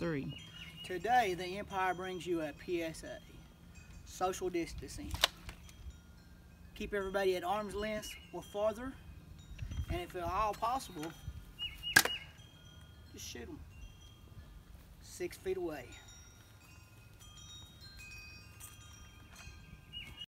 3. Today, the Empire brings you a PSA. Social distancing. Keep everybody at arm's length or farther, and if at all possible, just shoot them 6 feet away.